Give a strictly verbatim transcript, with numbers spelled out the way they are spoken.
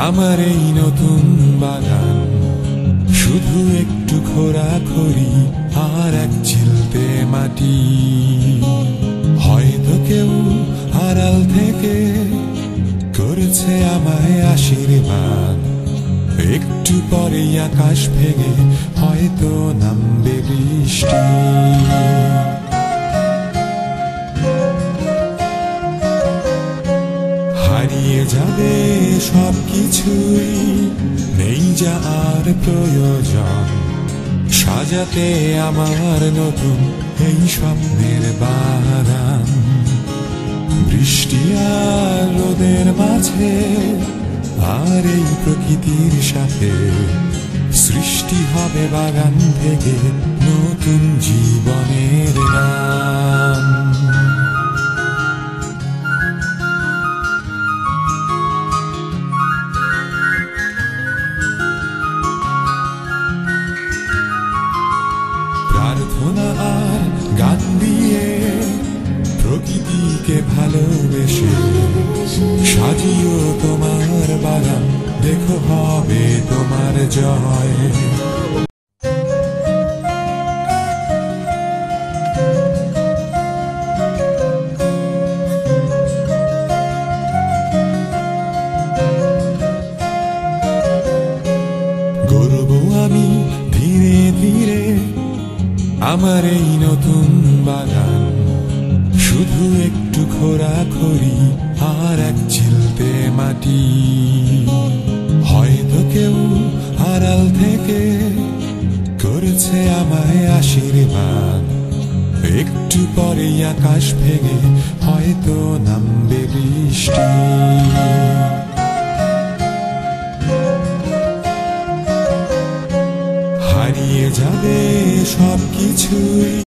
আমার এই নতুন বাগান শুধু একটু খোঁড়াখড়ি আর এক চিলতে মাটি। হয়তো কেউ আড়াল থেকে করেছে আমায় আশীর্বাদ, একটু পরেই আকাশ ভেঙে হয়তো নামবে বৃষ্টি। হারিয়ে যাবে সবকিছুই, নেই যা আর প্রয়োজন, সাজাতে আমার নতুন এই স্বপ্নের বাগান। বৃষ্টি আর রোদের মাঝে আর এই প্রকৃতির সাথে সৃষ্টি হবে বাগান থেকে নতুন জীবনের গান। প্রার্থনা আর গান দিয়ে প্রকৃতিকে ভালোবেসে সাজিও তোমার বাগান, দেখো হবে তোমার জয়। গড়ব আমি ধীরে ধীরে আমার এই নতুন বাগান, শুধু একটু খোঁড়াখড়ি আর এক চিলতে মাটি। হয়তো কেউ আড়াল থেকে করেছে আমায় আশীর্বাদ, একটু পরেই আকাশ ভেঙে হয়তো নামবে বৃষ্টি। হারিয়ে যাবে সবকিছুই।